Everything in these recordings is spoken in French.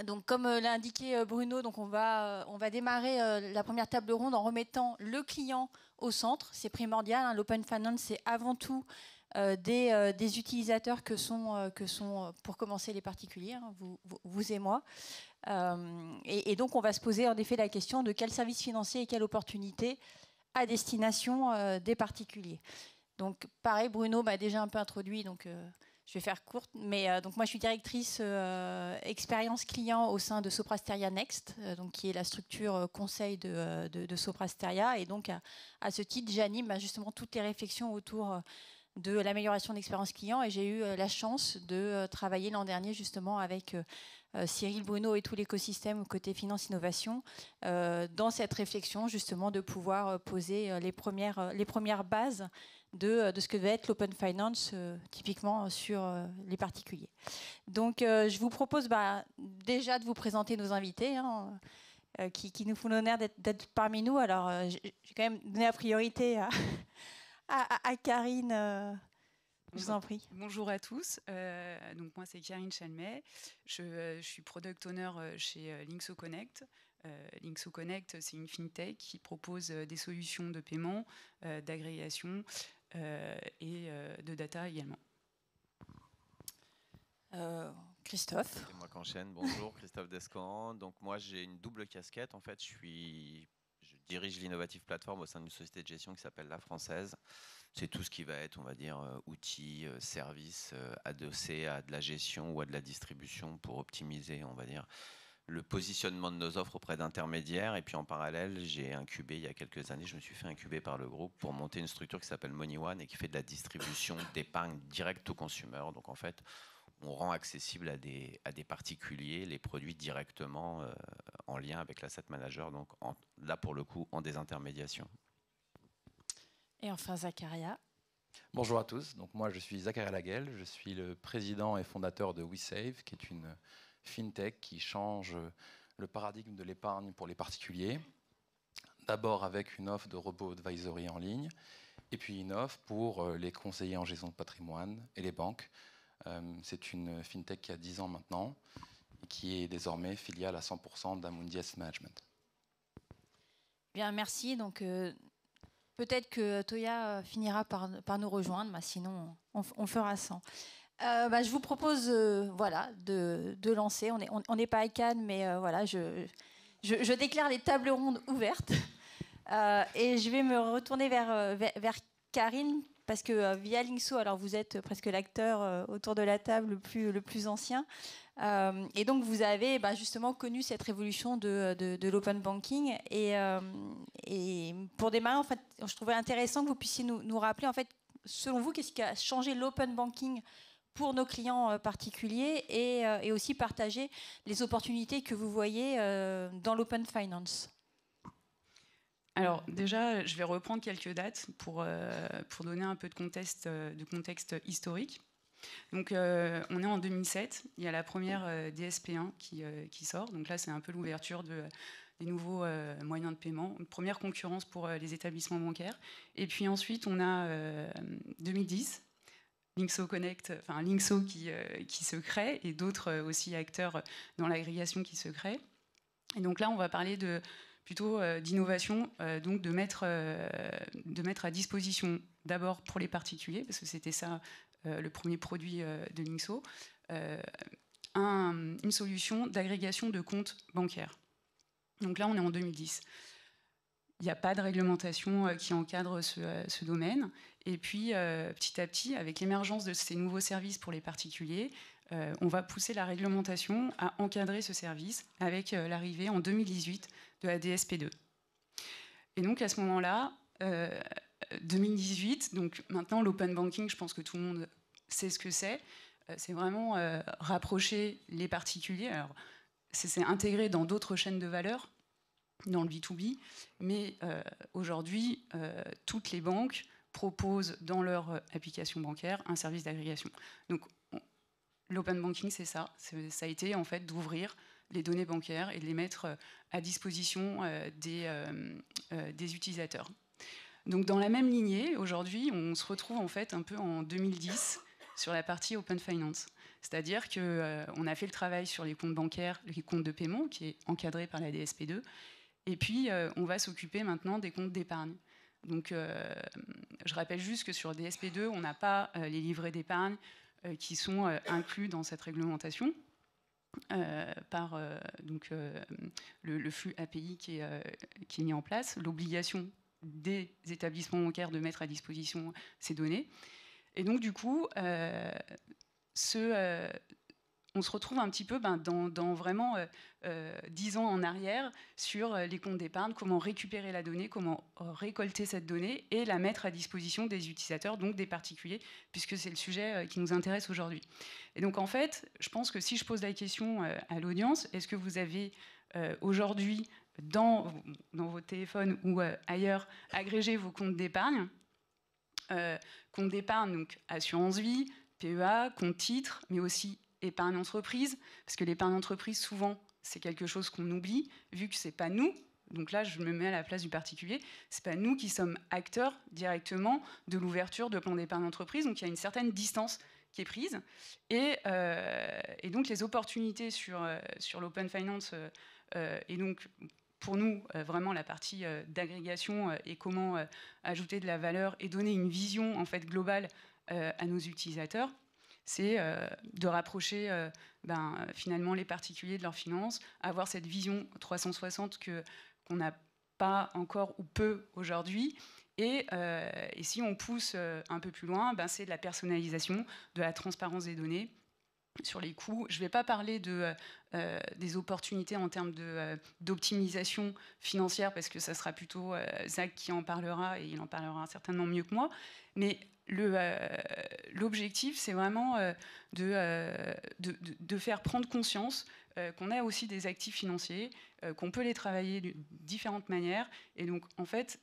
Donc, comme l'a indiqué Bruno, donc on va démarrer la première table ronde en remettant le client au centre. C'est primordial, hein. L'Open Finance, c'est avant tout des utilisateurs que sont, pour commencer, les particuliers, hein, vous et moi. Et donc, on va se poser en effet la question de quel service financier et quelle opportunité à destination des particuliers. Donc, pareil, Bruno m'a déjà un peu introduit, donc je vais faire courte. Mais donc moi, je suis directrice expérience client au sein de Soprasteria Next, donc qui est la structure conseil de Soprasteria. Et donc, à ce titre, j'anime justement toutes les réflexions autour de l'amélioration d'expérience client. Et j'ai eu la chance de travailler l'an dernier justement avec Cyril, Bruno et tout l'écosystème côté finance innovation dans cette réflexion justement de pouvoir poser les premières bases de ce que va être l'open finance typiquement sur les particuliers. Donc je vous propose déjà de vous présenter nos invités hein, qui nous font l'honneur d'être parmi nous. Alors j'ai quand même donné la priorité à Karine. Je vous en prie. Bonjour à tous. Donc moi, c'est Karine Chalmet. Je suis product owner chez Linkso Connect. Linkso Connect, c'est une fintech qui propose des solutions de paiement, d'agrégation et de data également. Christophe. C'est moi qui enchaîne. Bonjour, Christophe Descamps. Donc moi, j'ai une double casquette. En fait, je dirige l'Innovative Platform au sein d'une société de gestion qui s'appelle La Française. C'est tout ce qui va être, on va dire, outils, services adossés à de la gestion ou à de la distribution pour optimiser, on va dire, le positionnement de nos offres auprès d'intermédiaires. Et puis en parallèle, j'ai incubé, il y a quelques années, je me suis fait incuber par le groupe pour monter une structure qui s'appelle Money One et qui fait de la distribution d'épargne directe aux consommateurs. Donc en fait, on rend accessible à des particuliers les produits directement en lien avec l'asset manager, donc là pour le coup en désintermédiation. Et enfin Zacharia. Bonjour à tous, donc moi je suis Zacharia Laguel, je suis le président et fondateur de WeSave, qui est une fintech qui change le paradigme de l'épargne pour les particuliers. D'abord avec une offre de robot advisory en ligne, et puis une offre pour les conseillers en gestion de patrimoine et les banques. C'est une fintech qui a 10 ans maintenant, et qui est désormais filiale à 100% d'Amundi Asset Management. Bien, merci. Donc peut-être que Toya finira par nous rejoindre, sinon on fera sans. Je vous propose voilà, de lancer. On n'est pas à Cannes, mais voilà, je déclare les tables rondes ouvertes. Et je vais me retourner vers Karine, parce que via Linkso, alors vous êtes presque l'acteur autour de la table le plus ancien. Et donc vous avez justement connu cette révolution de l'open banking. Et pour démarrer, en fait, je trouvais intéressant que vous puissiez nous rappeler, en fait, selon vous, qu'est-ce qui a changé l'open banking pour nos clients particuliers et aussi partager les opportunités que vous voyez dans l'open finance. Alors déjà, je vais reprendre quelques dates pour donner un peu de contexte historique. Donc on est en 2007, il y a la première DSP1 qui sort. Donc là, c'est un peu l'ouverture des nouveaux moyens de paiement, une première concurrence pour les établissements bancaires. Et puis ensuite, on a 2010. Linkso Connect, enfin Linkso qui se crée, et d'autres aussi acteurs dans l'agrégation qui se créent. Et donc là, on va parler plutôt d'innovation, donc de mettre à disposition d'abord pour les particuliers, parce que c'était ça le premier produit de Linkso, une solution d'agrégation de comptes bancaires. Donc là, on est en 2010. Il n'y a pas de réglementation qui encadre ce domaine. Et puis, petit à petit, avec l'émergence de ces nouveaux services pour les particuliers, on va pousser la réglementation à encadrer ce service avec l'arrivée en 2018 de la DSP2. Et donc, à ce moment-là, 2018, donc maintenant, l'open banking, je pense que tout le monde sait ce que c'est. C'est vraiment rapprocher les particuliers. Alors, c'est intégré dans d'autres chaînes de valeur, dans le B2B, mais aujourd'hui, toutes les banques proposent dans leur application bancaire un service d'agrégation. Donc, l'open banking, c'est ça. Ça a été en fait d'ouvrir les données bancaires et de les mettre à disposition des utilisateurs. Donc, dans la même lignée, aujourd'hui, on se retrouve en fait un peu en 2010 sur la partie open finance. C'est-à-dire qu'on a fait le travail sur les comptes bancaires, les comptes de paiement, qui est encadré par la DSP2, et puis on va s'occuper maintenant des comptes d'épargne. Donc je rappelle juste que sur DSP2, on n'a pas les livrets d'épargne qui sont inclus dans cette réglementation par le flux API qui est mis en place, l'obligation des établissements bancaires de mettre à disposition ces données. Et donc, du coup, on se retrouve un petit peu dans vraiment 10 ans en arrière sur les comptes d'épargne, comment récupérer la donnée, comment récolter cette donnée et la mettre à disposition des utilisateurs, donc des particuliers, puisque c'est le sujet qui nous intéresse aujourd'hui. Et donc, en fait, je pense que si je pose la question à l'audience, est-ce que vous avez aujourd'hui, dans vos téléphones ou ailleurs, agrégé vos comptes d'épargne, compte d'épargne, donc assurance vie, PEA, compte titre, mais aussi épargne entreprise, parce que l'épargne entreprise, souvent, c'est quelque chose qu'on oublie, vu que c'est pas nous. Donc là, je me mets à la place du particulier. C'est pas nous qui sommes acteurs directement de l'ouverture de plans d'épargne entreprise. Donc il y a une certaine distance qui est prise. Et donc les opportunités sur l'open finance et donc pour nous, vraiment la partie d'agrégation et comment ajouter de la valeur et donner une vision en fait globale à nos utilisateurs, c'est de rapprocher finalement les particuliers de leurs finances, avoir cette vision 360 qu'on n'a pas encore ou peu aujourd'hui. Et si on pousse un peu plus loin, c'est de la personnalisation, de la transparence des données. Sur les coûts, je ne vais pas parler des opportunités en termes d'optimisation financière, parce que ça sera plutôt Zach qui en parlera, et il en parlera certainement mieux que moi. Mais l'objectif, c'est vraiment de faire prendre conscience qu'on a aussi des actifs financiers, qu'on peut les travailler de différentes manières, et donc en fait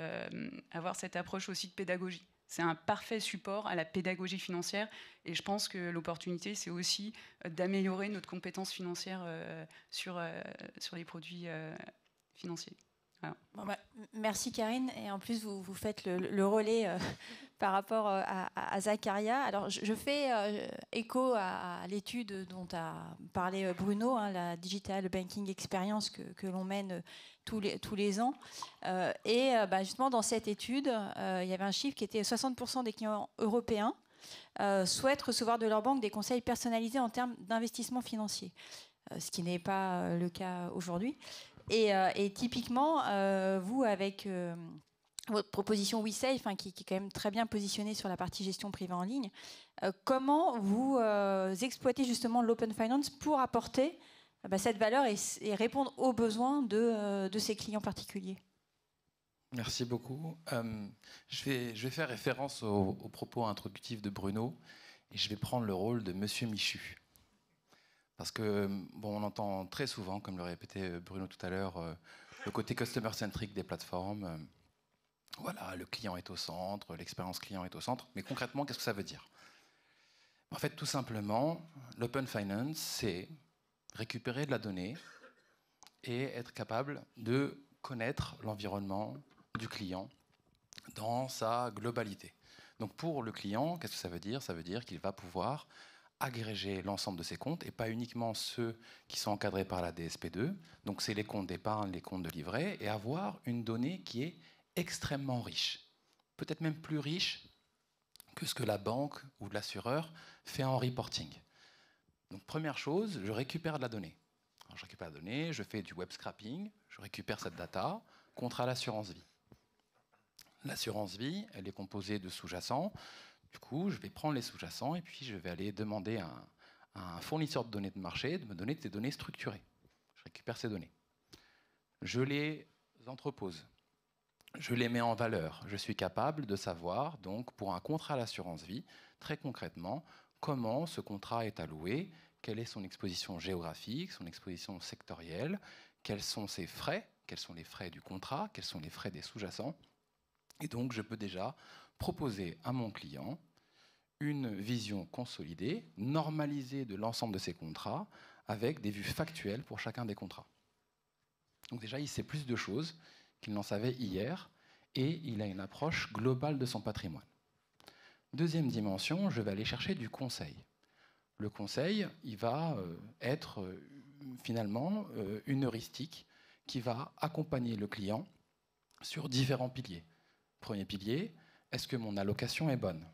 avoir cette approche aussi de pédagogie. C'est un parfait support à la pédagogie financière, et je pense que l'opportunité, c'est aussi d'améliorer notre compétence financière sur les produits financiers. Voilà. Bon, merci Karine, et en plus vous faites le relais par rapport à Zacharia. Alors je fais écho à l'étude dont a parlé Bruno, hein, la Digital Banking Experience que l'on mène tous les ans. Justement dans cette étude, il y avait un chiffre qui était 60% des clients européens souhaitent recevoir de leur banque des conseils personnalisés en termes d'investissement financier, ce qui n'est pas le cas aujourd'hui. Et typiquement, vous, avec votre proposition WeSafe, hein, qui est quand même très bien positionnée sur la partie gestion privée en ligne, comment vous exploitez justement l'open finance pour apporter cette valeur et répondre aux besoins de ces clients particuliers? Merci beaucoup. Je vais faire référence aux propos introductifs de Bruno, et je vais prendre le rôle de Monsieur Michu. Parce que, on entend très souvent, comme le répétait Bruno tout à l'heure, le côté customer-centric des plateformes. Voilà, le client est au centre, l'expérience client est au centre. Mais concrètement, qu'est-ce que ça veut dire? En fait, tout simplement, l'open finance, c'est récupérer de la donnée et être capable de connaître l'environnement du client dans sa globalité. Donc pour le client, qu'est-ce que ça veut dire? Ça veut dire qu'il va pouvoir agréger l'ensemble de ses comptes, et pas uniquement ceux qui sont encadrés par la DSP2, donc c'est les comptes d'épargne, les comptes de livret, et avoir une donnée qui est extrêmement riche, peut-être même plus riche que ce que la banque ou l'assureur fait en reporting. Donc première chose, je récupère de la donnée. Alors, je récupère la donnée, je fais du web scraping, je récupère cette data, contrat l'assurance vie. L'assurance vie, elle est composée de sous-jacents. Du coup, je vais prendre les sous-jacents et puis je vais aller demander à un fournisseur de données de marché de me donner des données structurées. Je récupère ces données. Je les entrepose. Je les mets en valeur. Je suis capable de savoir, donc, pour un contrat à l'assurance vie, très concrètement, comment ce contrat est alloué, quelle est son exposition géographique, son exposition sectorielle, quels sont ses frais, quels sont les frais du contrat, quels sont les frais des sous-jacents. Et donc, je peux déjà proposer à mon client une vision consolidée, normalisée de l'ensemble de ses contrats, avec des vues factuelles pour chacun des contrats. Donc déjà, il sait plus de choses qu'il n'en savait hier, et il a une approche globale de son patrimoine. Deuxième dimension, je vais aller chercher du conseil. Le conseil, il va être finalement une heuristique qui va accompagner le client sur différents piliers. Premier pilier, est-ce que mon allocation est bonne?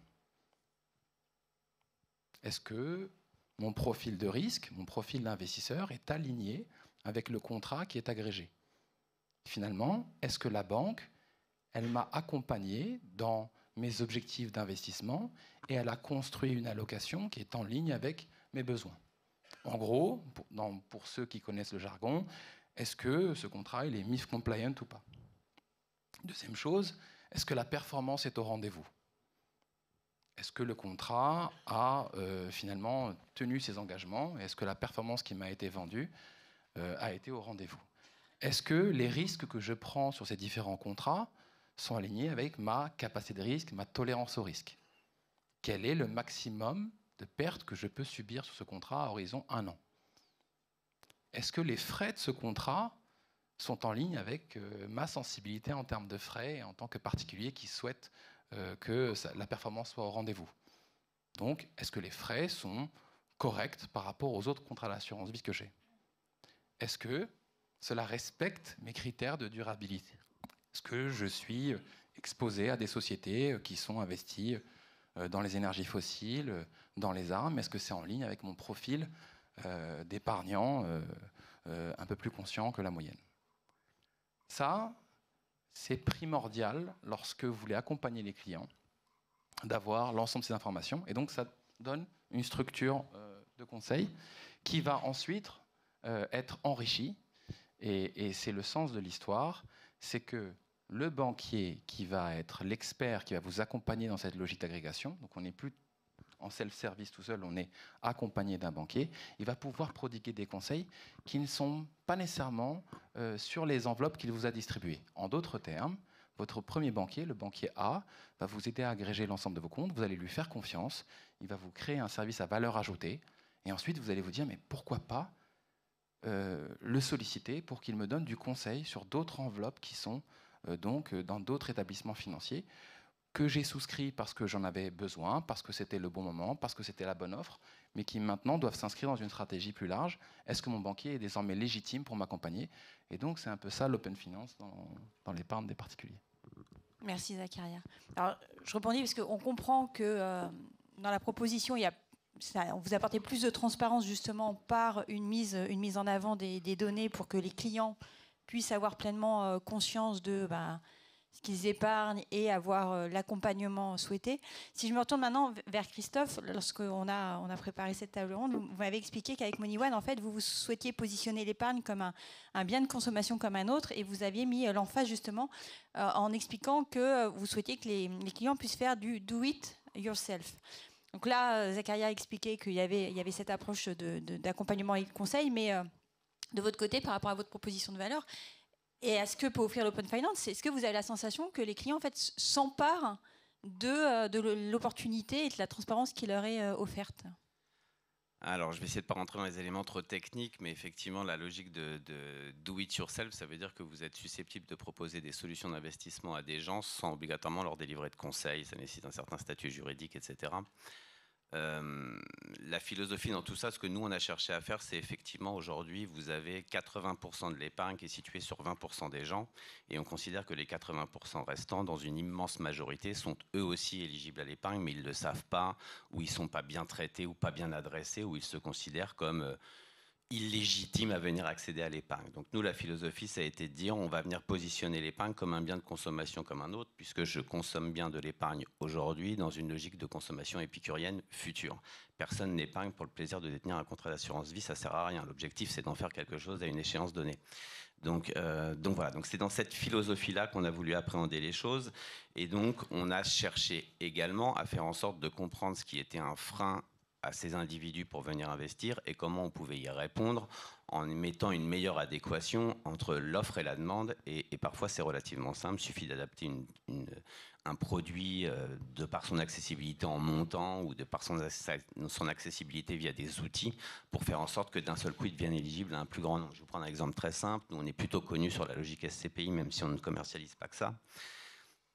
Est-ce que mon profil de risque, mon profil d'investisseur est aligné avec le contrat qui est agrégé? Finalement, est-ce que la banque, elle m'a accompagné dans mes objectifs d'investissement et elle a construit une allocation qui est en ligne avec mes besoins? En gros, pour ceux qui connaissent le jargon, est-ce que ce contrat il est MIF compliant ou pas? Deuxième chose, est-ce que la performance est au rendez-vous? Est-ce que le contrat a finalement tenu ses engagements? Est-ce que la performance qui m'a été vendue a été au rendez-vous? Est-ce que les risques que je prends sur ces différents contrats sont alignés avec ma capacité de risque, ma tolérance au risque? Quel est le maximum de pertes que je peux subir sur ce contrat à horizon 1 an? Est-ce que les frais de ce contrat sont en ligne avec ma sensibilité en termes de frais et en tant que particulier qui souhaite que la performance soit au rendez-vous? Donc, est-ce que les frais sont corrects par rapport aux autres contrats d'assurance vie que j'ai? Est-ce que cela respecte mes critères de durabilité? Est-ce que je suis exposé à des sociétés qui sont investies dans les énergies fossiles, dans les armes? Est-ce que c'est en ligne avec mon profil d'épargnant un peu plus conscient que la moyenne? Ça, c'est primordial lorsque vous voulez accompagner les clients d'avoir l'ensemble de ces informations. Et donc, ça donne une structure de conseil qui va ensuite être enrichie. Et c'est le sens de l'histoire, c'est que le banquier qui va être l'expert, qui va vous accompagner dans cette logique d'agrégation, donc on n'est plus en self-service tout seul, on est accompagné d'un banquier, il va pouvoir prodiguer des conseils qui ne sont pas nécessairement sur les enveloppes qu'il vous a distribuées. En d'autres termes, votre premier banquier, le banquier A, va vous aider à agréger l'ensemble de vos comptes, vous allez lui faire confiance, il va vous créer un service à valeur ajoutée, et ensuite vous allez vous dire, mais pourquoi pas le solliciter pour qu'il me donne du conseil sur d'autres enveloppes qui sont donc dans d'autres établissements financiers que j'ai souscrit parce que j'en avais besoin, parce que c'était le bon moment, parce que c'était la bonne offre, mais qui maintenant doivent s'inscrire dans une stratégie plus large. Est-ce que mon banquier est désormais légitime pour m'accompagner? Et donc, c'est un peu ça l'open finance dans l'épargne des particuliers. Merci Zakaria. Alors, je rebondis parce qu'on comprend que dans la proposition, on vous apportez plus de transparence justement par une mise en avant des données pour que les clients puissent avoir pleinement conscience de ce qu'ils épargnent et avoir l'accompagnement souhaité. Si je me retourne maintenant vers Christophe, lorsqu'on a préparé cette table ronde, vous m'avez expliqué qu'avec MoneyOne, en fait, vous souhaitiez positionner l'épargne comme un bien de consommation comme un autre, et vous aviez mis l'emphase justement en expliquant que vous souhaitiez que les clients puissent faire du do it yourself. Donc là, Zakaria a expliqué qu'il y avait cette approche d'accompagnement et de conseil, mais de votre côté, par rapport à votre proposition de valeur, et à ce que peut offrir l'Open Finance, est-ce que vous avez la sensation que les clients en fait, s'emparent de l'opportunité et de la transparence qui leur est offerte? Alors, je vais essayer de ne pas rentrer dans les éléments trop techniques, mais effectivement, la logique de do it yourself, ça veut dire que vous êtes susceptible de proposer des solutions d'investissement à des gens sans obligatoirement leur délivrer de conseils. Ça nécessite un certain statut juridique, etc. La philosophie dans tout ça, ce que nous on a cherché à faire, c'est effectivement aujourd'hui vous avez 80% de l'épargne qui est située sur 20% des gens, et on considère que les 80% restants, dans une immense majorité, sont eux aussi éligibles à l'épargne, mais ils ne le savent pas, ou ils ne sont pas bien traités ou pas bien adressés, ou ils se considèrent comme illégitimes à venir accéder à l'épargne. Donc nous, la philosophie, ça a été de dire on va venir positionner l'épargne comme un bien de consommation comme un autre, puisque je consomme bien de l'épargne aujourd'hui dans une logique de consommation épicurienne future. Personne n'épargne pour le plaisir de détenir un contrat d'assurance vie, ça ne sert à rien. L'objectif, c'est d'en faire quelque chose à une échéance donnée. Donc voilà, donc c'est dans cette philosophie-là qu'on a voulu appréhender les choses, et donc on a cherché également à faire en sorte de comprendre ce qui était un frein à ces individus pour venir investir et comment on pouvait y répondre en mettant une meilleure adéquation entre l'offre et la demande. Et parfois, c'est relativement simple. Il suffit d'adapter un produit de par son accessibilité en montant ou de par son accessibilité via des outils pour faire en sorte que d'un seul coup, il devienne éligible à un plus grand nombre. Je vais vous prendre un exemple très simple. Nous, on est plutôt connus sur la logique SCPI, même si on ne commercialise pas que ça.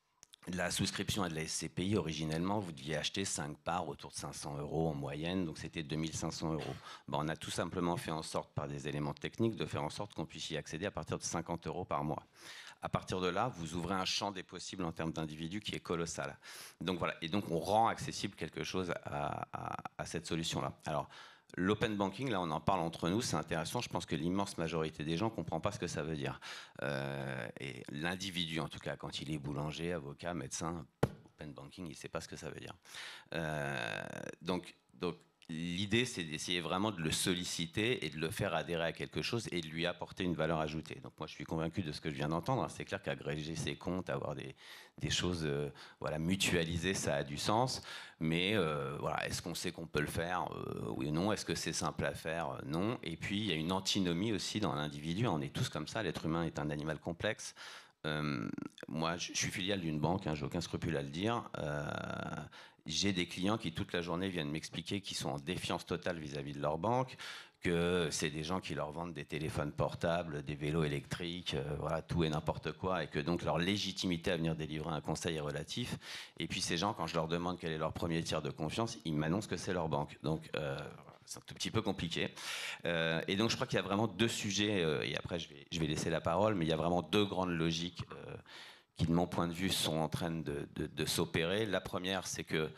la souscription à de la SCPI, originellement, vous deviez acheter 5 parts autour de 500 € en moyenne, donc c'était 2500 €. Ben, on a tout simplement fait en sorte, par des éléments techniques, de faire en sorte qu'on puisse y accéder à partir de 50 € par mois. À partir de là, vous ouvrez un champ des possibles en termes d'individus qui est colossal. Donc voilà, et donc on rend accessible quelque chose à cette solution-là. Alors, l'open banking, là on en parle entre nous, c'est intéressant, je pense que l'immense majorité des gens ne comprend pas ce que ça veut dire. Et l'individu, en tout cas, quand il est boulanger, avocat, médecin, open banking, il ne sait pas ce que ça veut dire. Donc l'idée, c'est d'essayer vraiment de le solliciter et de le faire adhérer à quelque chose et de lui apporter une valeur ajoutée. Donc moi, je suis convaincu de ce que je viens d'entendre. C'est clair qu'agréger ses comptes, avoir des choses voilà, mutualisées, ça a du sens. Mais voilà, est-ce qu'on sait qu'on peut le faire? Oui ou non. Est-ce que c'est simple à faire? Non. Et puis, il y a une antinomie aussi dans l'individu. On est tous comme ça. L'être humain est un animal complexe. Moi, je suis filiale d'une banque, hein, j'ai aucun scrupule à le dire. J'ai des clients qui toute la journée viennent m'expliquer qu'ils sont en défiance totale vis-à-vis de leur banque, que c'est des gens qui leur vendent des téléphones portables, des vélos électriques, voilà, tout et n'importe quoi, et que donc leur légitimité à venir délivrer un conseil est relatif. Et puis ces gens, quand je leur demande quel est leur premier tiers de confiance, ils m'annoncent que c'est leur banque. Donc c'est un tout petit peu compliqué. Et donc je crois qu'il y a vraiment deux sujets, et après je vais laisser la parole, mais il y a vraiment deux grandes logiques qui, de mon point de vue, sont en train de s'opérer. La première, c'est que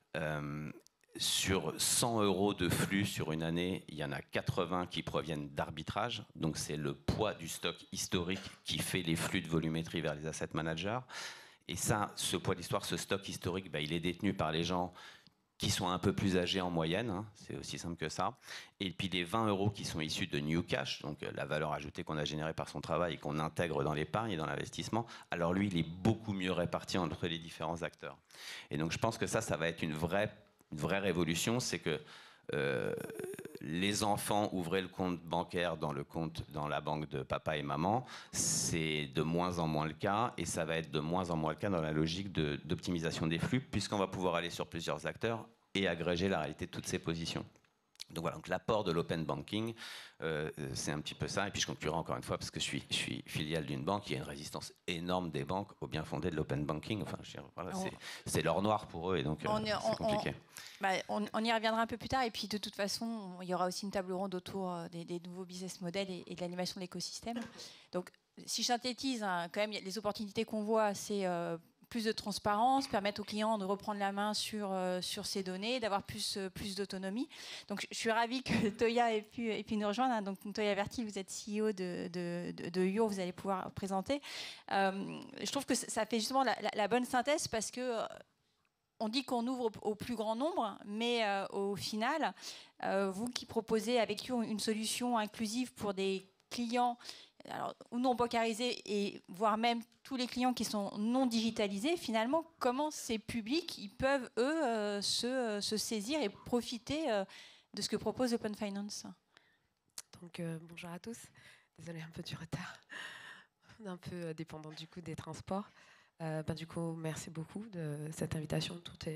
sur 100 € de flux sur une année, il y en a 80 qui proviennent d'arbitrage. Donc c'est le poids du stock historique qui fait les flux de volumétrie vers les asset managers. Et ça, ce poids d'histoire, ce stock historique, il est détenu par les gens qui sont un peu plus âgés en moyenne, hein, c'est aussi simple que ça. Et puis les 20 € qui sont issus de New Cash, donc la valeur ajoutée qu'on a générée par son travail et qu'on intègre dans l'épargne et dans l'investissement, alors lui, il est beaucoup mieux réparti entre les différents acteurs. Et donc je pense que ça va être une vraie révolution, c'est que les enfants ouvraient le compte bancaire dans la banque de papa et maman, c'est de moins en moins le cas, et ça va être de moins en moins le cas dans la logique d'optimisation des flux, puisqu'on va pouvoir aller sur plusieurs acteurs et agréger la réalité de toutes ces positions. Donc voilà, donc l'apport de l'open banking, c'est un petit peu ça. Et puis je conclurai encore une fois, parce que je suis filiale d'une banque, il y a une résistance énorme des banques au bien fondé de l'open banking. Enfin, voilà, c'est l'or noir pour eux, et donc c'est compliqué. On y reviendra un peu plus tard. Et puis de toute façon, il y aura aussi une table ronde autour des nouveaux business models et de l'animation de l'écosystème. Donc si je synthétise, hein, quand même, les opportunités qu'on voit, c'est plus de transparence, permettre aux clients de reprendre la main sur ces données, d'avoir plus d'autonomie. Donc, je suis ravie que Toya ait pu nous rejoindre. Hein. Donc, Toya Vertil, vous êtes CEO de Your, vous allez pouvoir présenter. Je trouve que ça fait justement la bonne synthèse parce que on dit qu'on ouvre au plus grand nombre, mais au final, vous qui proposez avec You une solution inclusive pour des clients ou non bancarisés, et voire même tous les clients qui sont non digitalisés, finalement, comment ces publics ils peuvent, eux, se saisir et profiter de ce que propose Open Finance? Donc, bonjour à tous. Désolée un peu du retard. Un peu dépendant du coup des transports. Du coup, merci beaucoup de cette invitation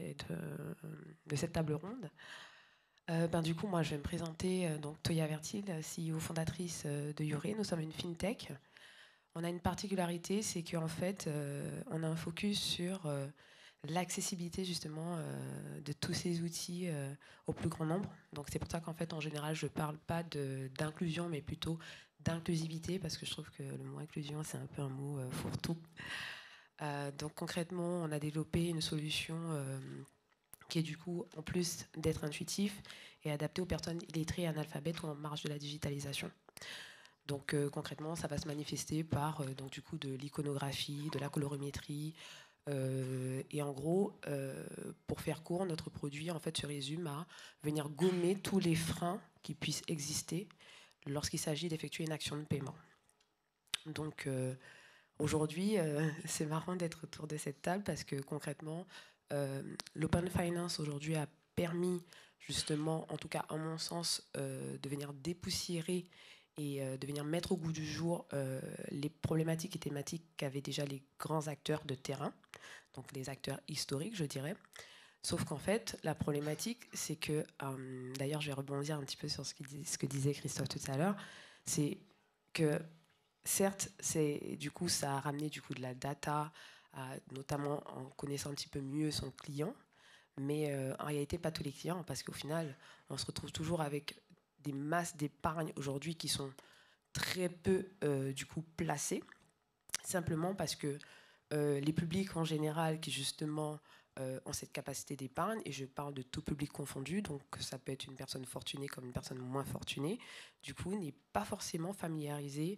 de cette table ronde. Du coup, moi, je vais me présenter, donc Toya Vertil, CEO fondatrice de Yuré. Nous sommes une fintech. On a une particularité, c'est qu'en fait, on a un focus sur l'accessibilité justement de tous ces outils au plus grand nombre. Donc, c'est pour ça qu'en fait, en général, je ne parle pas d'inclusion, mais plutôt d'inclusivité, parce que je trouve que le mot inclusion, c'est un peu un mot fourre-tout. Donc, concrètement, on a développé une solution qui est du coup, en plus d'être intuitif, et adapté aux personnes illettrées et analphabètes ou en marge de la digitalisation. Donc concrètement, ça va se manifester par donc, du coup, de l'iconographie, de la colorimétrie, et en gros, pour faire court, notre produit en fait se résume à venir gommer tous les freins qui puissent exister lorsqu'il s'agit d'effectuer une action de paiement. Donc aujourd'hui, c'est marrant d'être autour de cette table parce que concrètement, l'Open Finance aujourd'hui a permis justement, en tout cas à mon sens, de venir dépoussiérer et de venir mettre au goût du jour les problématiques et thématiques qu'avaient déjà les grands acteurs de terrain, donc les acteurs historiques, je dirais. Sauf qu'en fait, la problématique, c'est que, d'ailleurs, je vais rebondir un petit peu sur ce que disait Christophe tout à l'heure, c'est que certes, du coup, ça a ramené du coup de la data notamment en connaissant un petit peu mieux son client, mais en réalité pas tous les clients, parce qu'au final, on se retrouve toujours avec des masses d'épargne aujourd'hui qui sont très peu du coup placées, simplement parce que les publics en général qui justement ont cette capacité d'épargne, et je parle de tout public confondu, donc ça peut être une personne fortunée comme une personne moins fortunée, du coup n'est pas forcément familiarisé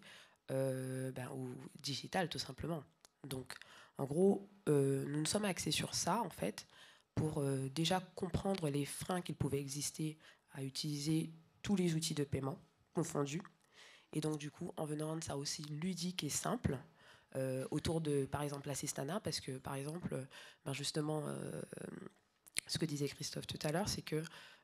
au digital tout simplement. Donc en gros, nous nous sommes axés sur ça en fait, pour déjà comprendre les freins qu'il pouvait exister à utiliser tous les outils de paiement confondus, et donc du coup en venant rendre ça aussi ludique et simple, autour de, par exemple, l'Assistana, parce que, par exemple, justement, ce que disait Christophe tout à l'heure, c'est que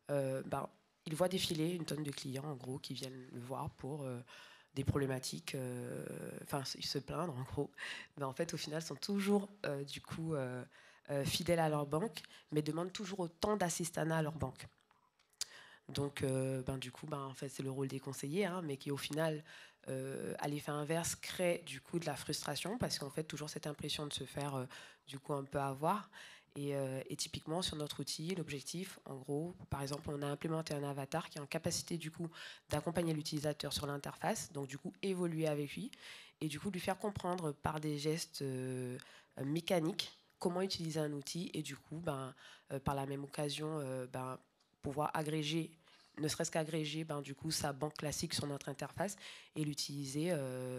il voit défiler une tonne de clients, en gros, qui viennent le voir pour des problématiques, ils se plaindre, en gros. Mais en fait, au final, sont toujours, du coup, fidèles à leur banque, mais demandent toujours autant d'Assistana à leur banque. Donc, du coup, en fait, c'est le rôle des conseillers, mais qui, au final, à l'effet inverse, crée du coup de la frustration, parce qu'en fait, toujours cette impression de se faire du coup un peu avoir. Et typiquement, sur notre outil, l'objectif, en gros, par exemple, on a implémenté un avatar qui est en capacité du coup d'accompagner l'utilisateur sur l'interface, donc du coup évoluer avec lui, et du coup lui faire comprendre par des gestes mécaniques comment utiliser un outil, et du coup, par la même occasion, pouvoir agréger, ne serait-ce qu'agréger du coup sa banque classique sur notre interface et l'utiliser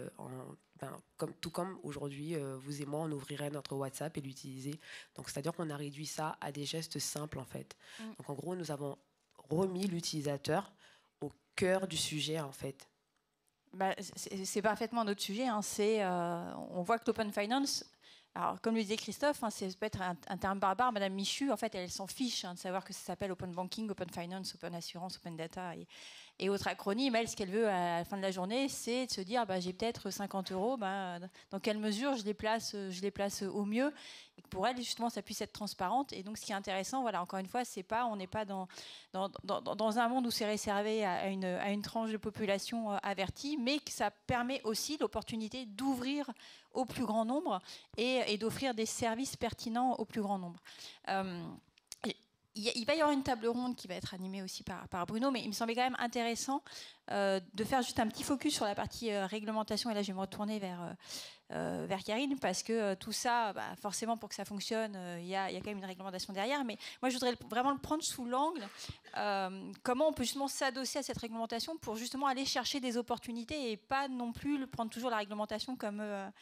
tout comme aujourd'hui vous et moi on ouvrirait notre WhatsApp et l'utiliser. Donc c'est-à-dire qu'on a réduit ça à des gestes simples en fait. Donc en gros nous avons remis l'utilisateur au cœur du sujet en fait. C'est parfaitement notre sujet. On voit que l'Open Finance, alors, comme le disait Christophe, ça peut être un terme barbare. Madame Michu, en fait, elle s'en fiche de savoir que ça s'appelle Open Banking, Open Finance, Open Assurance, Open Data et autres acronymes. Elle, ce qu'elle veut à la fin de la journée, c'est de se dire j'ai peut-être 50 €, dans quelle mesure je les place au mieux, et que pour elle, justement, ça puisse être transparente. Et donc, ce qui est intéressant, voilà, encore une fois, on n'est pas dans un monde où c'est réservé à une tranche de population avertie, mais que ça permet aussi l'opportunité d'ouvrir au plus grand nombre et d'offrir des services pertinents au plus grand nombre. Il va y avoir une table ronde qui va être animée aussi par Bruno, mais il me semblait quand même intéressant de faire juste un petit focus sur la partie réglementation. Et là, je vais me retourner vers Karine, parce que tout ça, forcément, pour que ça fonctionne, il y a quand même une réglementation derrière. Mais moi, je voudrais vraiment le prendre sous l'angle comment on peut justement s'adosser à cette réglementation pour justement aller chercher des opportunités, et pas non plus prendre toujours la réglementation comme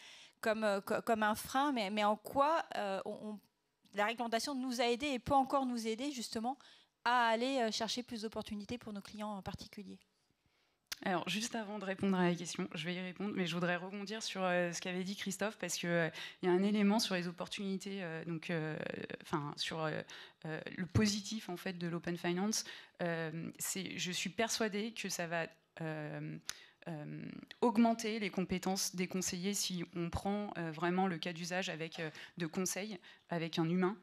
un frein, mais en quoi la réglementation nous a aidés et peut encore nous aider justement à aller chercher plus d'opportunités pour nos clients en particulier. Alors, juste avant de répondre à la question, je vais y répondre, mais je voudrais rebondir sur ce qu'avait dit Christophe, parce qu'il y a un élément sur les opportunités, sur le positif en fait de l'Open Finance. Je suis persuadée que ça va augmenter les compétences des conseillers si on prend vraiment le cas d'usage de conseils avec un humain.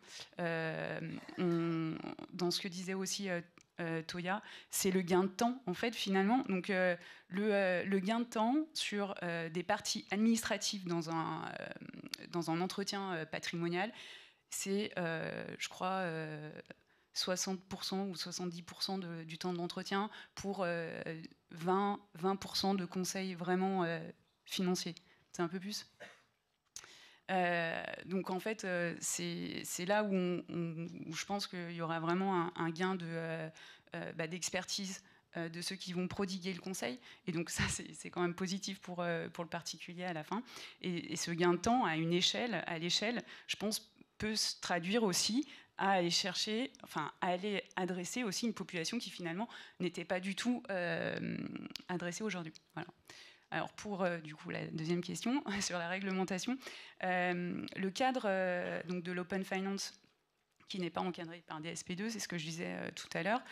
Dans ce que disait aussi Toya, c'est le gain de temps en fait finalement. Donc le gain de temps sur des parties administratives dans un entretien patrimonial, c'est je crois 60% ou 70% du temps d'entretien pour 20% de conseils vraiment financiers. C'est un peu plus. Donc en fait, c'est là où je pense qu'il y aura vraiment un gain d'expertise de ceux qui vont prodiguer le conseil. Et donc ça, c'est quand même positif pour le particulier à la fin. Et ce gain de temps à l'échelle, je pense, peut se traduire aussi à aller chercher, à aller adresser aussi une population qui finalement n'était pas du tout adressée aujourd'hui. Voilà. Alors pour du coup la deuxième question sur la réglementation, le cadre donc de l'Open Finance qui n'est pas encadré par DSP2, c'est ce que je disais tout à l'heure,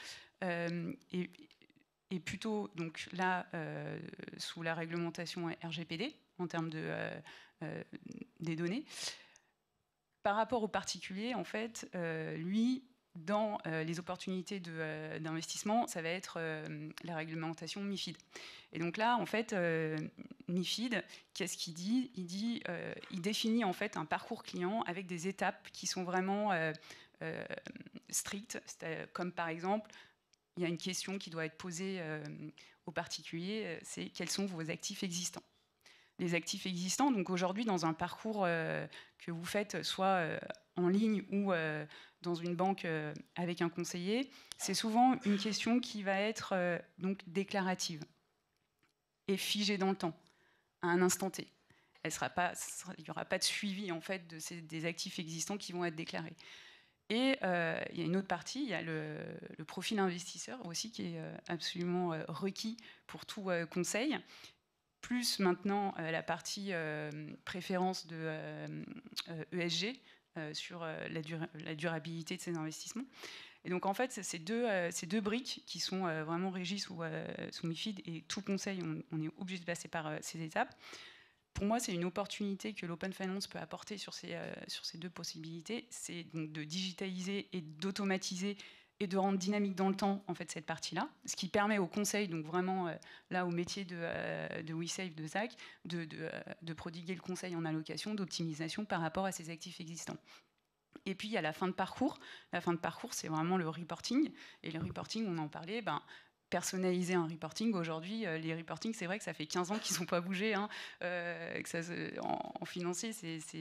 est plutôt donc là sous la réglementation RGPD en termes des données. Par rapport au particulier, en fait, lui, dans les opportunités d'investissement, ça va être la réglementation MiFID. Et donc là, en fait, MiFID, qu'est-ce qu'il dit ? Il définit en fait un parcours client avec des étapes qui sont vraiment strictes, comme par exemple, il y a une question qui doit être posée aux particuliers, c'est quels sont vos actifs existants ? Les actifs existants, donc aujourd'hui dans un parcours que vous faites soit en ligne ou dans une banque avec un conseiller, c'est souvent une question qui va être donc déclarative et figée dans le temps, à un instant T. Il n'y aura pas de suivi en fait des actifs existants qui vont être déclarés. Et il y a une autre partie, il y a le profil investisseur aussi qui est absolument requis pour tout conseil. Plus maintenant la partie préférence de ESG sur la durabilité de ces investissements. Et donc en fait, ces deux briques qui sont vraiment régies sous MiFID et tout conseil, on est obligé de passer par ces étapes. Pour moi, c'est une opportunité que l'Open Finance peut apporter sur ces deux possibilités, c'est donc de digitaliser et d'automatiser et de rendre dynamique dans le temps en fait cette partie-là, ce qui permet au conseil, donc vraiment là au métier de WeSave, de Zach, de prodiguer le conseil en allocation, d'optimisation par rapport à ses actifs existants. Et puis il y a la fin de parcours. La fin de parcours, c'est vraiment le reporting. Et le reporting, on en parlait, personnaliser un reporting. Aujourd'hui, les reportings, c'est vrai que ça fait 15 ans qu'ils ne sont pas bougés. Hein, en financier,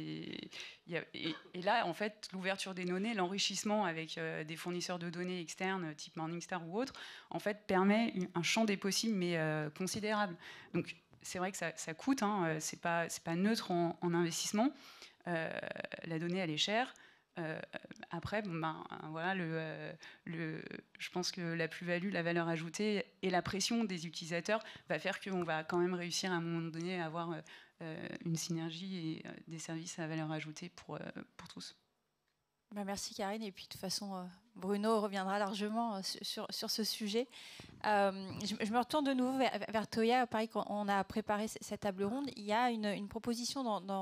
et là, en fait, l'ouverture des données, l'enrichissement avec des fournisseurs de données externes, type Morningstar ou autre, en fait, permet un champ des possibles, mais considérable. Donc, c'est vrai que ça coûte. Hein, c'est pas neutre en investissement. La donnée, elle est chère. Après, voilà, je pense que la plus-value, la valeur ajoutée et la pression des utilisateurs va faire qu'on va quand même réussir à un moment donné à avoir une synergie et des services à valeur ajoutée pour tous. Merci Karine, et puis de toute façon Bruno reviendra largement sur ce sujet. Je me retourne de nouveau vers Toya. Pareil, quand on a préparé cette table ronde, il y a une proposition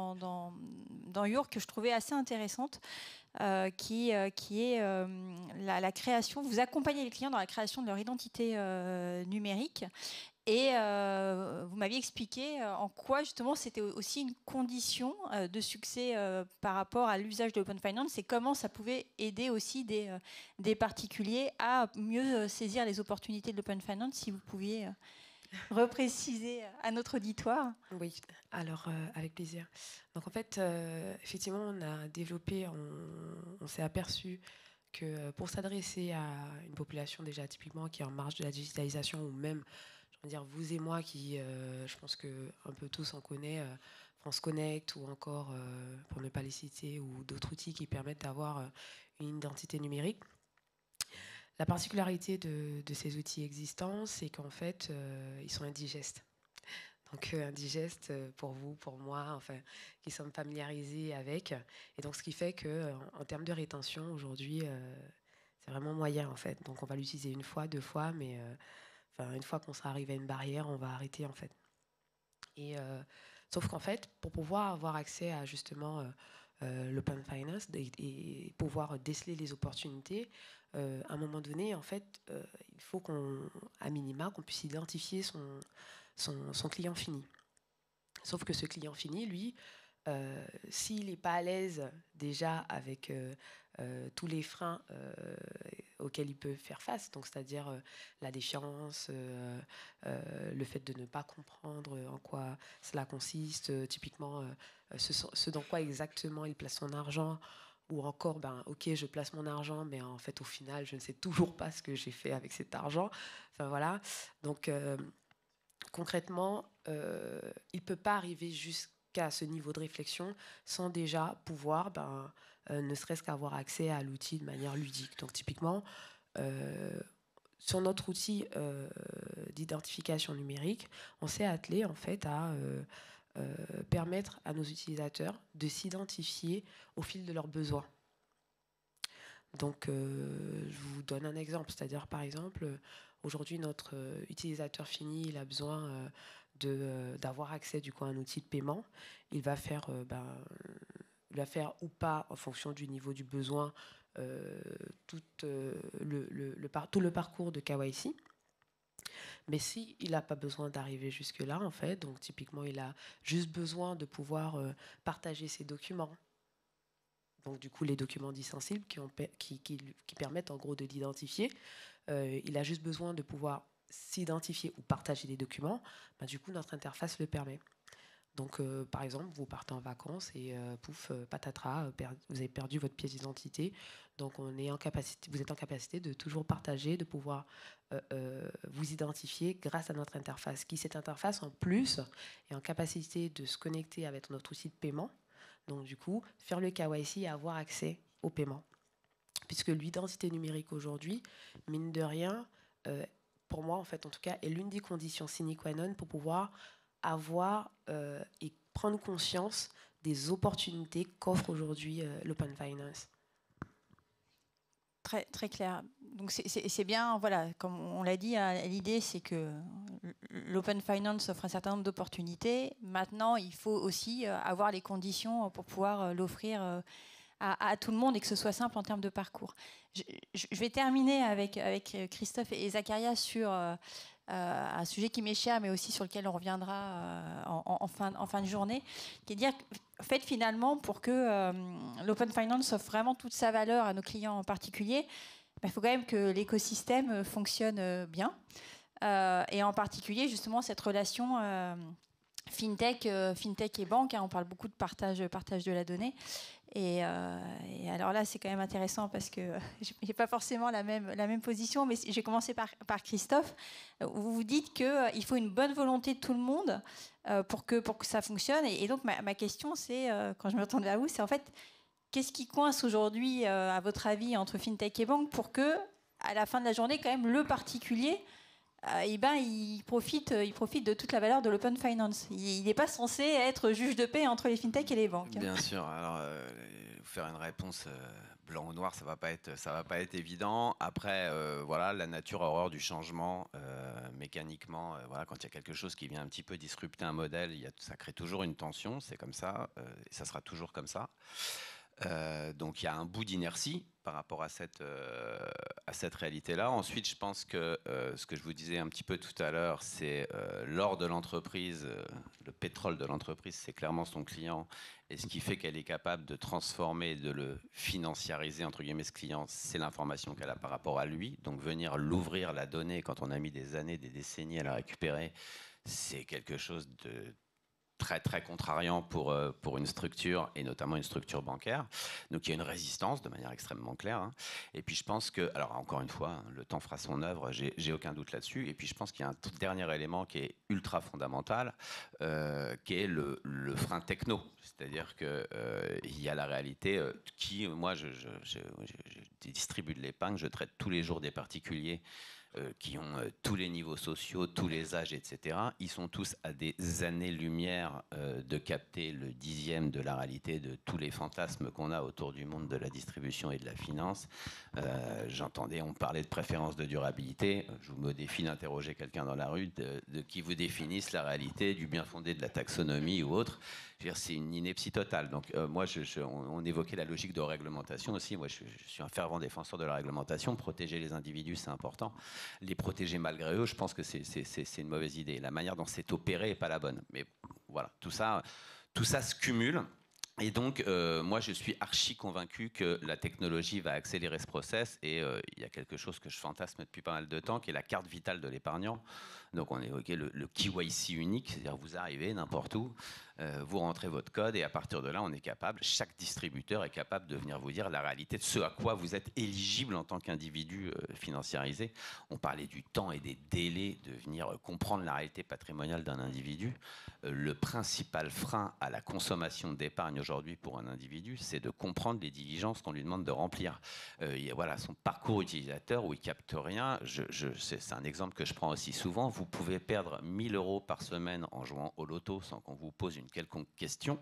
dans Your que je trouvais assez intéressante, qui est la création, vous accompagnez les clients dans la création de leur identité numérique. Et vous m'aviez expliqué en quoi justement c'était aussi une condition de succès par rapport à l'usage de l'Open Finance, et comment ça pouvait aider aussi des particuliers à mieux saisir les opportunités de l'Open Finance. Si vous pouviez repréciser à notre auditoire. Oui, alors avec plaisir. Donc en fait, effectivement, on a développé, on s'est aperçu que pour s'adresser à une population déjà typiquement qui est en marge de la digitalisation, ou même dire vous et moi qui, je pense que un peu tous on connaît France Connect, ou encore, pour ne pas les citer, ou d'autres outils qui permettent d'avoir une identité numérique. La particularité de ces outils existants, c'est qu'en fait, ils sont indigestes. Donc indigestes pour vous, pour moi, enfin, qui sommes familiarisés avec. Et donc ce qui fait qu'en termes de rétention, aujourd'hui, c'est vraiment moyen en fait. Donc on va l'utiliser une fois, 2 fois, mais une fois qu'on sera arrivé à une barrière, on va arrêter en fait. Et sauf qu'en fait, pour pouvoir avoir accès à justement l'Open Finance et pouvoir déceler les opportunités, à un moment donné, en fait, il faut à minima, qu'on puisse identifier son client fini. Sauf que ce client fini, lui, s'il n'est pas à l'aise déjà avec tous les freins auxquels il peut faire face, donc c'est-à-dire la défiance, le fait de ne pas comprendre en quoi cela consiste, typiquement ce dans quoi exactement il place son argent, ou encore, ok, je place mon argent, mais en fait, au final, je ne sais toujours pas ce que j'ai fait avec cet argent. Enfin, voilà. Donc, concrètement, il ne peut pas arriver jusqu'à ce niveau de réflexion sans déjà pouvoir, ne serait-ce qu'avoir accès à l'outil de manière ludique. Donc, typiquement, sur notre outil d'identification numérique, on s'est attelé, en fait, à permettre à nos utilisateurs de s'identifier au fil de leurs besoins. Donc, je vous donne un exemple, c'est-à-dire, par exemple, aujourd'hui, notre utilisateur fini, il a besoin d'avoir accès du coup, à un outil de paiement. Il va faire ou pas, en fonction du niveau du besoin, tout le parcours de KYC. Mais si il n'a pas besoin d'arriver jusque-là, en fait, donc typiquement, il a juste besoin de pouvoir partager ses documents. Donc du coup, les documents dits sensibles qui permettent en gros de l'identifier. Il a juste besoin de pouvoir s'identifier ou partager des documents. Ben, du coup, notre interface le permet. Donc, par exemple, vous partez en vacances et pouf, patatras, vous avez perdu votre pièce d'identité. Donc, vous êtes en capacité de toujours partager, de pouvoir vous identifier grâce à notre interface. Cette interface, en plus, est en capacité de se connecter avec notre outil de paiement. Donc, du coup, faire le KYC et avoir accès au paiement. Puisque l'identité numérique aujourd'hui, mine de rien, pour moi, en fait, en tout cas, est l'une des conditions sine qua non pour pouvoir avoir et prendre conscience des opportunités qu'offre aujourd'hui l'Open Finance. Très, très clair. Donc c'est bien, voilà, comme on l'a dit, l'idée c'est que l'Open Finance offre un certain nombre d'opportunités. Maintenant, il faut aussi avoir les conditions pour pouvoir l'offrir à tout le monde et que ce soit simple en termes de parcours. Je vais terminer avec Christophe et Zacharia sur un sujet qui m'est cher, mais aussi sur lequel on reviendra en fin de journée, qui est de dire en fait, finalement, pour que l'Open Finance offre vraiment toute sa valeur à nos clients en particulier, il faut quand même que l'écosystème fonctionne bien. Et en particulier, justement, cette relation fintech et banque. On parle beaucoup de partage de la donnée. Et alors là, c'est quand même intéressant parce que je n'ai pas forcément la même position, mais j'ai commencé par Christophe. Vous vous dites qu'il faut une bonne volonté de tout le monde pour que ça fonctionne. Et donc, ma question, c'est, quand je me retourne vers vous, c'est en fait, qu'est-ce qui coince aujourd'hui, à votre avis, entre fintech et banque pour que, à la fin de la journée, quand même, le particulier il profite de toute la valeur de l'open finance. Il n'est pas censé être juge de paix entre les fintechs et les banques. Bien sûr. Alors, faire une réponse blanc ou noir, ça va pas être évident. Après, voilà, la nature a horreur du changement. Mécaniquement, voilà, quand il y a quelque chose qui vient un petit peu disrupter un modèle, ça crée toujours une tension. C'est comme ça, et ça sera toujours comme ça. Donc il y a un bout d'inertie par rapport à cette réalité-là. Ensuite, je pense que ce que je vous disais un petit peu tout à l'heure, c'est l'or de l'entreprise, le pétrole de l'entreprise, c'est clairement son client. Et ce qui fait qu'elle est capable de transformer, de le financiariser, entre guillemets, ce client, c'est l'information qu'elle a par rapport à lui. Donc venir l'ouvrir, la donner, quand on a mis des années, des décennies à la récupérer, c'est quelque chose de très très contrariant pour une structure, et notamment une structure bancaire. Donc il y a une résistance de manière extrêmement claire. Hein. Et puis je pense que, alors encore une fois, le temps fera son œuvre, j'ai aucun doute là-dessus. Et puis je pense qu'il y a un dernier élément qui est ultra fondamental, qui est le frein techno. C'est-à-dire qu'il y a la réalité moi je distribue de l'épargne, je traite tous les jours des particuliers qui ont tous les niveaux sociaux, tous les âges, etc. Ils sont tous à des années-lumière de capter le 10e de la réalité de tous les fantasmes qu'on a autour du monde de la distribution et de la finance. J'entendais, on parlait de préférence de durabilité. Je vous mets au défi d'interroger quelqu'un dans la rue de qui vous définisse la réalité du bien fondé de la taxonomie ou autre. C'est une ineptie totale. Donc moi, on évoquait la logique de réglementation aussi. Moi, je suis un fervent défenseur de la réglementation. Protéger les individus, c'est important. Les protéger malgré eux, je pense que c'est une mauvaise idée. La manière dont c'est opéré n'est pas la bonne. Mais voilà, tout ça se cumule. Et donc, moi, je suis archi convaincu que la technologie va accélérer ce process. Et il y a quelque chose que je fantasme depuis pas mal de temps, qui est la carte vitale de l'épargnant. Donc, on évoquait le KYC unique, c'est-à-dire vous arrivez n'importe où, vous rentrez votre code, et à partir de là, on est capable, chaque distributeur est capable de venir vous dire la réalité de ce à quoi vous êtes éligible en tant qu'individu financiarisé. On parlait du temps et des délais de venir comprendre la réalité patrimoniale d'un individu. Le principal frein à la consommation d'épargne aujourd'hui pour un individu, c'est de comprendre les diligences qu'on lui demande de remplir. Voilà, son parcours utilisateur où il capte rien. C'est un exemple que je prends aussi souvent. Vous pouvez perdre 1 000 € par semaine en jouant au loto sans qu'on vous pose une quelconque question.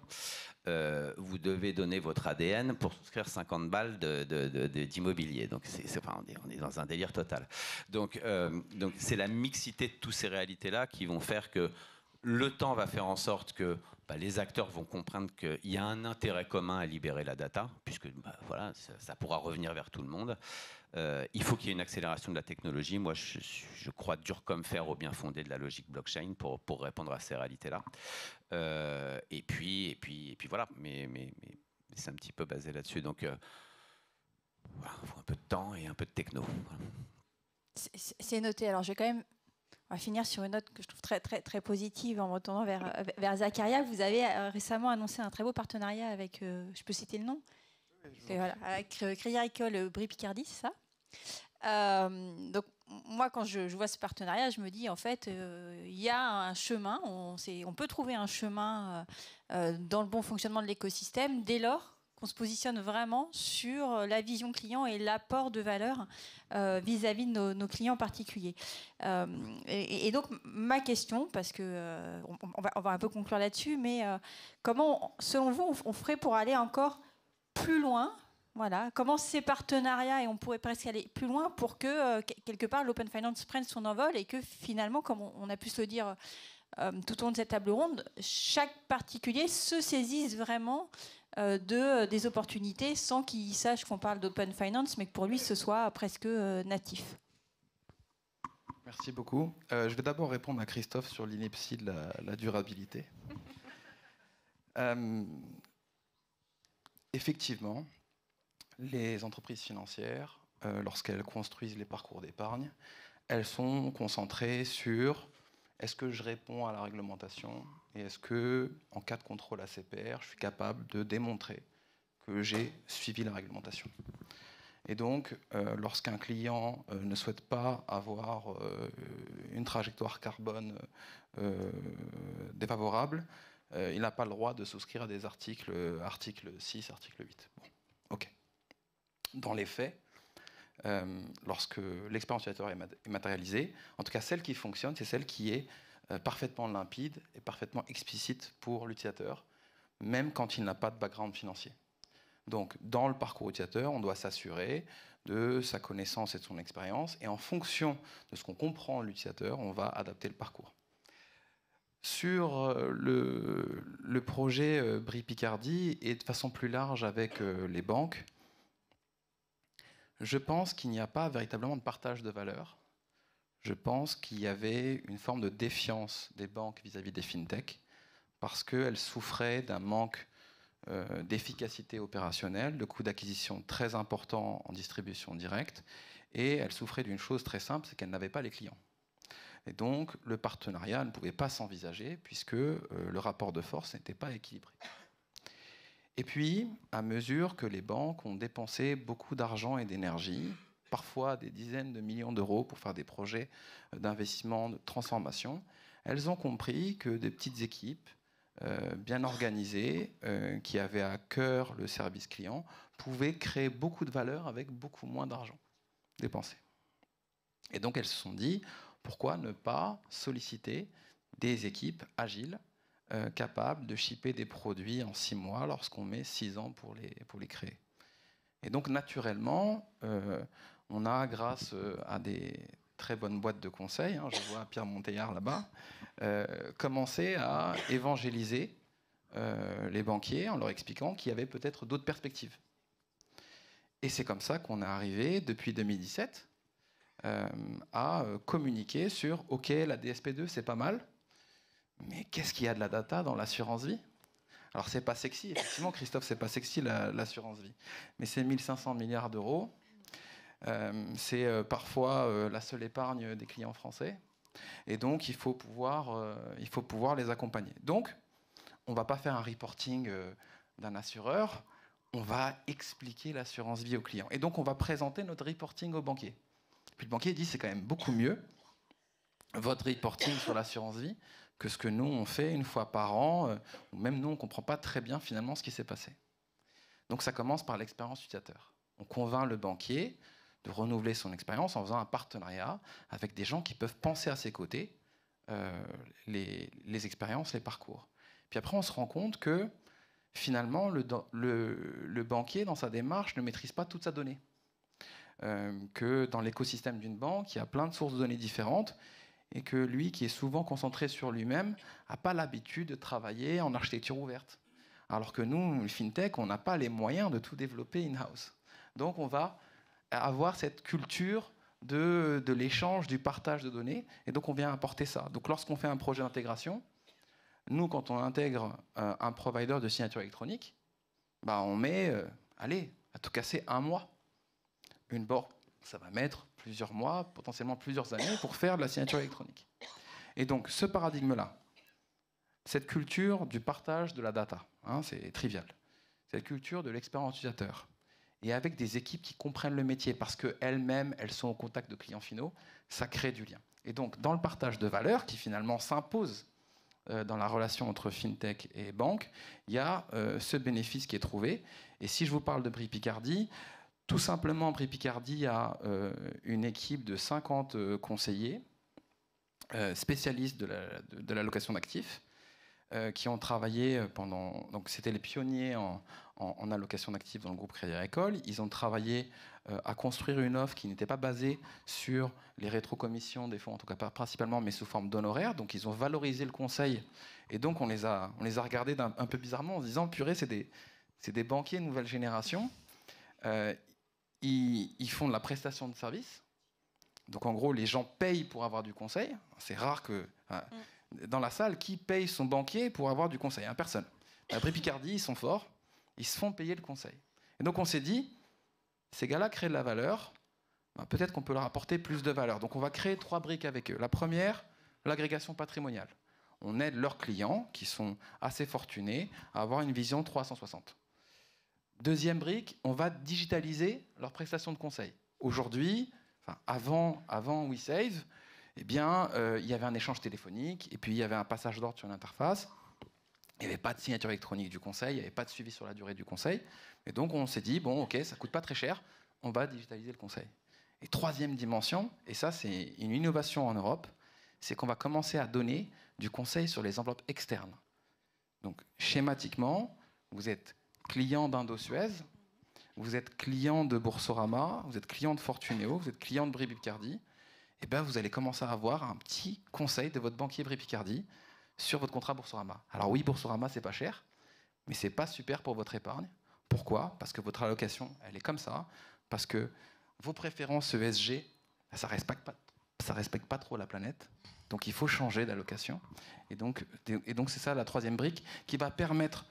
Vous devez donner votre ADN pour souscrire 50 balles d'immobilier. Donc on est dans un délire total. Donc c'est la mixité de toutes ces réalités-là qui vont faire que le temps va faire en sorte que les acteurs vont comprendre qu'il y a un intérêt commun à libérer la data, puisque voilà, ça pourra revenir vers tout le monde. Il faut qu'il y ait une accélération de la technologie. Moi, je crois dur comme fer au bien fondé de la logique blockchain pour répondre à ces réalités-là. Et puis voilà, mais c'est un petit peu basé là-dessus. Donc, voilà, il faut un peu de temps et un peu de techno. Voilà. C'est noté. Alors, je vais quand même... On va finir sur une note que je trouve très, très, très positive en me retournant vers Zacharia. Vous avez récemment annoncé un très beau partenariat avec, je peux citer le nom, voilà, avec Crédit Agricole Brie Picardie, c'est ça. Donc, moi, quand je vois ce partenariat, je me dis, en fait, il y a un chemin, on peut trouver un chemin dans le bon fonctionnement de l'écosystème dès lors qu'on se positionne vraiment sur la vision client et l'apport de valeur vis-à-vis de nos clients particuliers. Et donc, ma question, parce que on va un peu conclure là-dessus, mais comment, selon vous, on ferait pour aller encore plus loin? Voilà. Comment ces partenariats, et on pourrait presque aller plus loin pour que, quelque part, l'Open Finance prenne son envol et que finalement, comme on a pu se le dire tout au long de cette table ronde, chaque particulier se saisisse vraiment des opportunités sans qu'il sache qu'on parle d'Open Finance, mais que pour lui, ce soit presque natif. Merci beaucoup. Je vais d'abord répondre à Christophe sur l'ineptie de la durabilité. Effectivement, les entreprises financières, lorsqu'elles construisent les parcours d'épargne, elles sont concentrées sur est-ce que je réponds à la réglementation et est-ce que, en cas de contrôle ACPR, je suis capable de démontrer que j'ai suivi la réglementation. Et donc, lorsqu'un client ne souhaite pas avoir une trajectoire carbone défavorable, il n'a pas le droit de souscrire à des articles 6, article 8. Bon, ok. Dans les faits, lorsque l'expérience utilisateur est matérialisée, en tout cas celle qui fonctionne, c'est celle qui est parfaitement limpide et parfaitement explicite pour l'utilisateur, même quand il n'a pas de background financier. Donc, dans le parcours utilisateur, on doit s'assurer de sa connaissance et de son expérience, et en fonction de ce qu'on comprend de l'utilisateur, on va adapter le parcours. Sur le projet Brie Picardie, et de façon plus large avec les banques, je pense qu'il n'y a pas véritablement de partage de valeur. Je pense qu'il y avait une forme de défiance des banques vis-à-vis des fintechs, parce qu'elles souffraient d'un manque d'efficacité opérationnelle, de coûts d'acquisition très importants en distribution directe, et elles souffraient d'une chose très simple, c'est qu'elles n'avaient pas les clients. Et donc, le partenariat ne pouvait pas s'envisager, puisque le rapport de force n'était pas équilibré. Et puis, à mesure que les banques ont dépensé beaucoup d'argent et d'énergie, parfois des dizaines de millions d'euros pour faire des projets d'investissement, de transformation, elles ont compris que des petites équipes bien organisées, qui avaient à cœur le service client, pouvaient créer beaucoup de valeur avec beaucoup moins d'argent dépensé. Et donc elles se sont dit, pourquoi ne pas solliciter des équipes agiles, capables de shipper des produits en 6 mois lorsqu'on met 6 ans pour les créer. Et donc naturellement, on a, grâce à des très bonnes boîtes de conseil, je vois Pierre Monteillard là-bas, commencé à évangéliser les banquiers en leur expliquant qu'il y avait peut-être d'autres perspectives. Et c'est comme ça qu'on est arrivé, depuis 2017, à communiquer sur « Ok, la DSP2, c'est pas mal, mais qu'est-ce qu'il y a de la data dans l'assurance vie ?» Alors, c'est pas sexy, effectivement, Christophe, c'est pas sexy l'assurance vie, mais c'est 1500 milliards d'euros. C'est parfois la seule épargne des clients français. Et donc, il faut pouvoir les accompagner. Donc, on ne va pas faire un reporting d'un assureur, on va expliquer l'assurance vie au client. Et donc, on va présenter notre reporting au banquier. Puis le banquier dit, c'est quand même beaucoup mieux, votre reporting sur l'assurance vie, que ce que nous, on fait une fois par an, ou même nous, on ne comprend pas très bien finalement ce qui s'est passé. Donc, ça commence par l'expérience utilisateur. On convainc le banquier de renouveler son expérience en faisant un partenariat avec des gens qui peuvent penser à ses côtés les expériences, les parcours. Puis après, on se rend compte que finalement, le banquier, dans sa démarche, ne maîtrise pas toute sa donnée. Que dans l'écosystème d'une banque, il y a plein de sources de données différentes. et que lui, qui est souvent concentré sur lui-même, n'a pas l'habitude de travailler en architecture ouverte. Alors que nous, le FinTech, on n'a pas les moyens de tout développer in-house. Donc on va avoir cette culture de l'échange, du partage de données, et donc on vient apporter ça. Donc lorsqu'on fait un projet d'intégration, nous, quand on intègre un provider de signature électronique, bah, on met, allez, à tout casser 1 mois. Ça va mettre plusieurs mois, potentiellement plusieurs années, pour faire de la signature électronique. Et donc, ce paradigme-là, cette culture du partage de la data, hein, c'est trivial, cette culture de l'expérience utilisateur, et avec des équipes qui comprennent le métier, parce qu'elles-mêmes, elles sont au contact de clients finaux, ça crée du lien. Et donc, dans le partage de valeur, qui finalement s'impose dans la relation entre FinTech et banque, il y a ce bénéfice qui est trouvé. Et si je vous parle de Brie Picardie, tout simplement, Brie Picardie a une équipe de 50 conseillers spécialistes de la location d'actifs qui ont travaillé pendant... Donc, c'était les pionniers en allocation d'actifs dans le groupe Crédit Agricole. Ils ont travaillé à construire une offre qui n'était pas basée sur les rétrocommissions des fonds, en tout cas pas principalement, mais sous forme d'honoraires. Donc, ils ont valorisé le conseil. Et donc, on les a regardés un peu bizarrement en se disant, purée, c'est des banquiers de nouvelle génération. Ils font de la prestation de service. Donc, en gros, les gens payent pour avoir du conseil. C'est rare que... Dans la salle, qui paye son banquier pour avoir du conseil? Personne. À Brie Picardie, ils sont forts. Ils se font payer le conseil. Et donc, on s'est dit, ces gars-là créent de la valeur. Peut-être qu'on peut leur apporter plus de valeur. Donc, on va créer 3 briques avec eux. La première, l'agrégation patrimoniale. On aide leurs clients, qui sont assez fortunés, à avoir une vision 360. Deuxième brique, on va digitaliser leurs prestations de conseil. Aujourd'hui, avant WeSave, eh bien, il y avait un échange téléphonique, et puis il y avait un passage d'ordre sur l'interface. Il n'y avait pas de signature électronique du conseil, il n'y avait pas de suivi sur la durée du conseil. Et donc, on s'est dit, bon, ok, ça ne coûte pas très cher, on va digitaliser le conseil. Et troisième dimension, et ça, c'est une innovation en Europe, c'est qu'on va commencer à donner du conseil sur les enveloppes externes. Donc, schématiquement, vous êtes client d'Indosuez, vous êtes client de Boursorama, vous êtes client de Fortuneo, vous êtes client de Brie Picardie, et ben vous allez commencer à avoir un petit conseil de votre banquier Brie Picardie sur votre contrat Boursorama. Alors oui, Boursorama, c'est pas cher, mais c'est pas super pour votre épargne. Pourquoi? Parce que votre allocation, elle est comme ça, parce que vos préférences ESG, ça respecte pas trop la planète, donc il faut changer d'allocation. Et donc c'est ça la troisième brique qui va permettre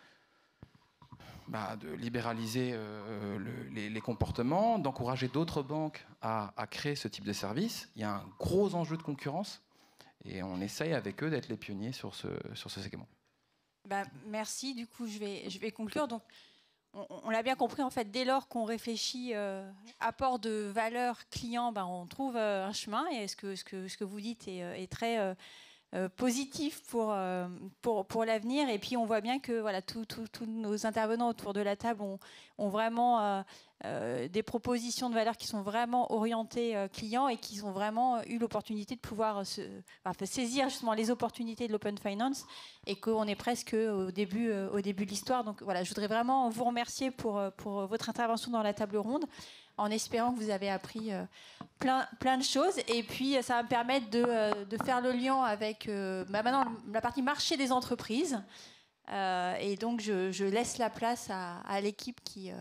de libéraliser les comportements, d'encourager d'autres banques à créer ce type de service. Il y a un gros enjeu de concurrence et on essaye avec eux d'être les pionniers sur ce segment. Merci. Du coup, je vais conclure. Donc, on l'a bien compris, en fait, dès lors qu'on réfléchit apport de valeur client, on trouve un chemin. Et ce que vous dites est très... positif pour l'avenir. Et puis on voit bien que voilà, tous nos intervenants autour de la table ont vraiment des propositions de valeur qui sont vraiment orientées clients et qui ont vraiment eu l'opportunité de pouvoir saisir justement les opportunités de l'open finance et qu'on est presque au début de l'histoire. Donc voilà, je voudrais vraiment vous remercier pour votre intervention dans la table ronde, en espérant que vous avez appris plein de choses. Et puis, ça va me permettre de faire le lien avec maintenant la partie marché des entreprises. Et donc, je laisse la place à l'équipe qui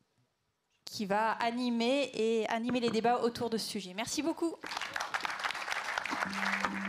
va animer les débats autour de ce sujet. Merci beaucoup.